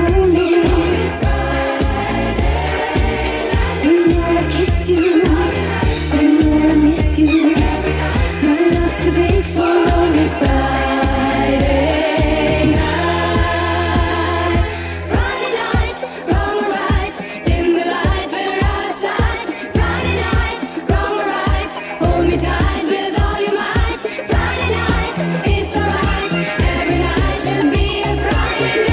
lonely. The more I kiss you, the more I miss you. My love's too big for only Friday night. Friday night, wrong or right, dim the light, we're out of sight. Friday night, wrong or right, hold me tight with all your might. Friday night, it's alright, every night should be a Friday night.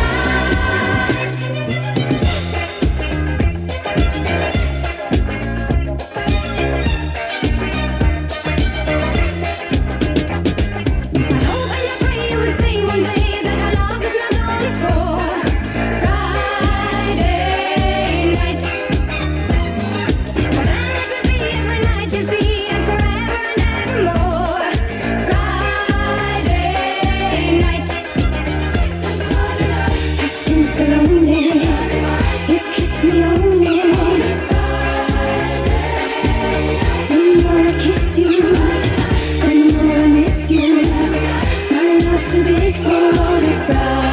I hope and I pray you will see one day that our love is not only for Friday night. But let it be every night you see, and forever and evermore. Friday night. It's been so lonely. You kiss me only. The more I kiss you, the more I miss you. My love's too big for only Friday.